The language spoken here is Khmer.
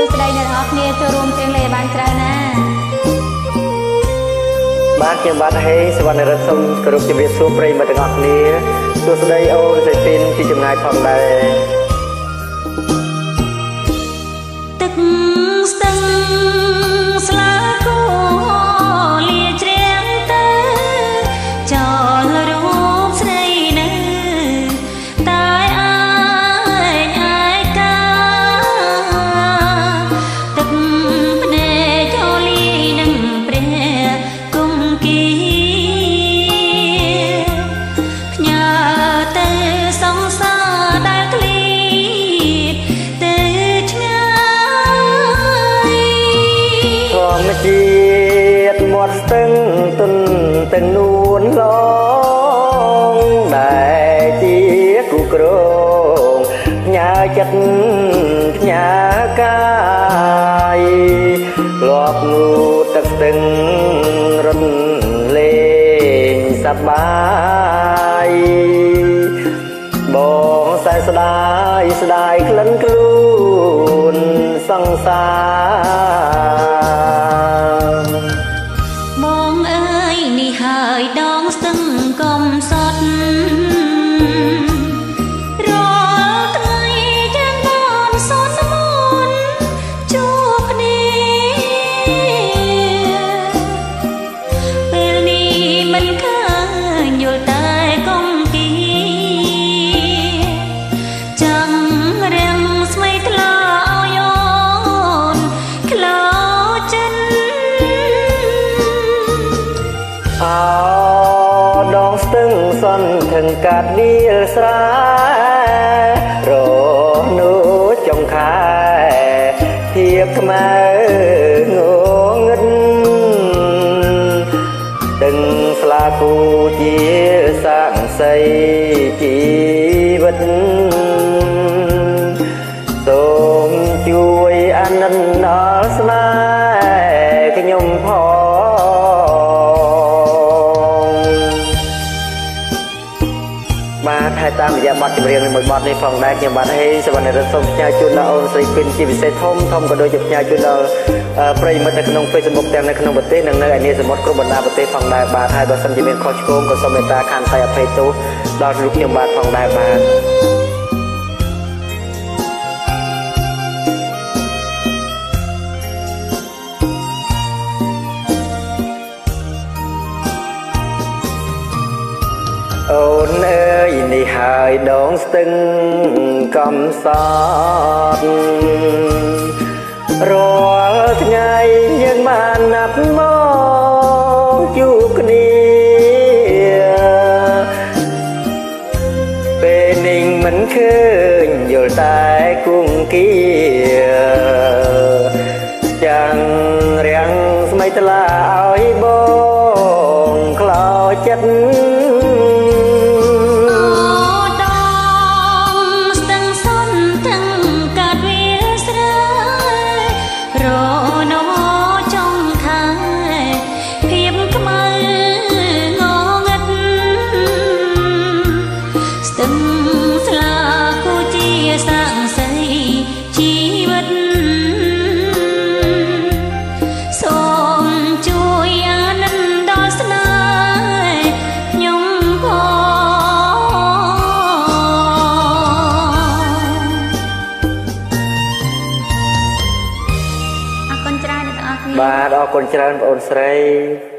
ស្ដីអ្នកនរគ្នាចូលរួមទាំងលេបានច្រើនណាបាទខ្ញុំបាទហេសវណ្ណរិទ្ធសូមគោរពជម្រាបសួរប្រិយមិត្តទាំងអស់គ្នាសួស្ដីអូនសេពីនពីចម្ងាយផងដែរទឹកស្ទឹងស្លាគោលាជ្រៀងទៅចោលរូបស្រីនៅតែអាយកាទឹកភ្នែកចូលលីនឹងព្រះគុំគីផ្ញើទៅសងសាដែលឃ្លីទៅឆ្ងាយធម្មជាតិមាត់ស្ទឹងទុនទាំងនួនឡងដែលជាគូក្រងផ្ញើចិត្តផ្ញើកាយលប់ងូតទឹកស្ទឹងរត់លេងសប្បាយបងសែស្ដាយស្ដាយក្លិនខ្លួនសង្សារបងអើយនេះហើយដងស្ទឹងកំសត់រាល់ថ្ងៃយ៉ាងបានសន្មនជួបគ្នាពេលនេះមិនឃើញយល់តែកុំគីចាំរាំងស្មីថ្លាឲ្យអូនខ្លោចចិនអោដងស្ទឹងសន់ថឹងកាត់ឌៀលស្រែរនោះចុងខែភាពខ្មៅងងឹតទាំងស្លាគូជាសាក់សីជីវិតសូមជួយអាណិនដល់ស្នេហ៍ខ្ញុំផងបាទហើយតាមរយៈបទចម្រៀងមួយបទនេះផងដែរខ្ញុំបាទហេសវណ្ណរិទ្ធសូមផ្ញើជូនដល់អូនស្រីពីនជាពិសេសធំក៏ដូចជាផ្ញើជូនដល់ប្រិយមិត្តនៅក្នុង Facebook ទាំងនៅក្នុងប្រទេសនិងនៅឯនីសមុទ្រគ្រប់បណ្ដាប្រទេសផងដែរបាទហើយបើសិនជាមានខុសឆ្គងក៏សូមមេត្តាខន្តីអភ័យទោសដល់លោកខ្ញុំបាទផងដែរបាទអូនអើយនេះហើយដងស្ទឹងកំសត់រាល់ថ្ងៃយើងបានណាត់មកជួបគ្នាពេលនេះមិនឃើញយល់តែគង្គីចាំងរាំងស្មីថ្លាឲ្យបងខ្លោចចិត្តបាទអរគុណច្រើនបងអូនស្រី